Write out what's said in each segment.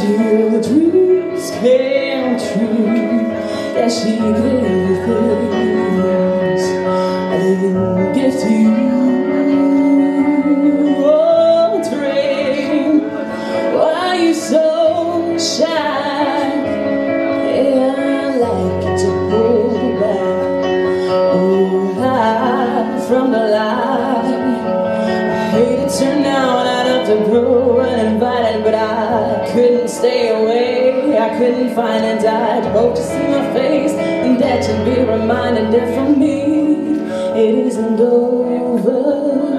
Till dreams came true, that she gave things and give to you. Oh, dream, why you so shy? Yeah, I like it to pull back, oh, hide from the light. I hate to turn down out of the blue uninvited, but I couldn't stay away. I couldn't find a I'd hope to see my face, and that you'd be reminded that for me it isn't over.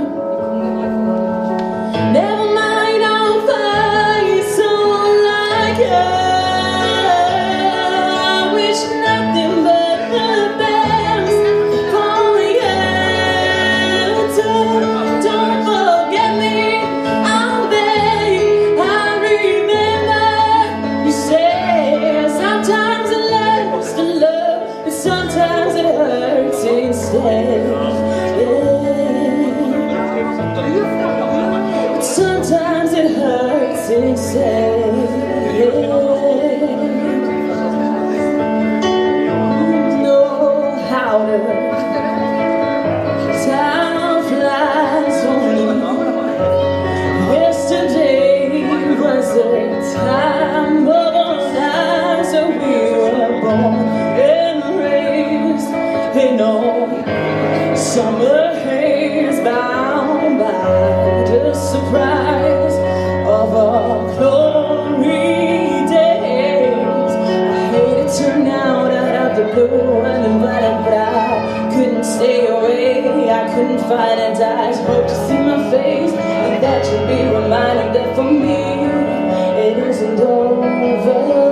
Never mind, I'll find someone like her. I wish nothing but the best for you. Don't forget me, I'll beg. I remember you say sometimes it lasts to love, but sometimes it hurts instead. Sometimes it hurts instead. Know how to time flies on you. Yesterday was a time of our lives, so we were born and raised in all summer haze, bound by the surprise of our glory days. I hate to turn out of the blue uninvited, but I couldn't stay away. I couldn't find a eyes, hope to see my face, and that you'd be reminded that for me it isn't over.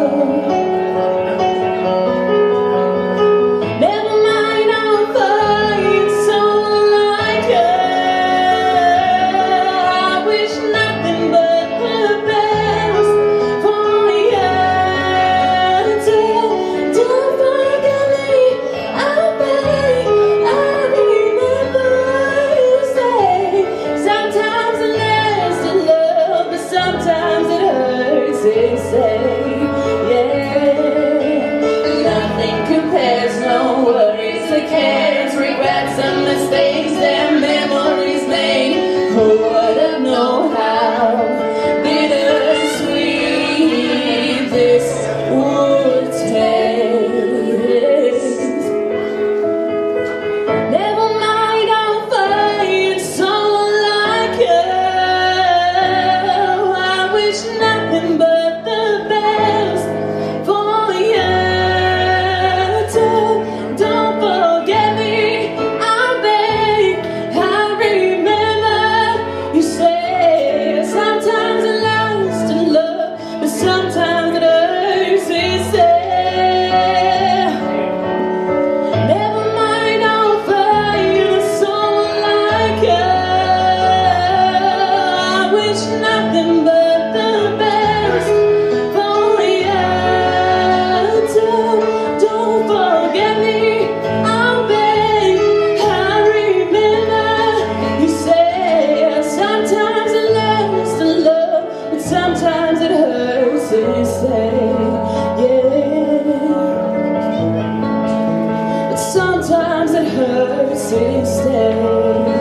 Sometimes it hurts to say, yeah. But sometimes it hurts to stay.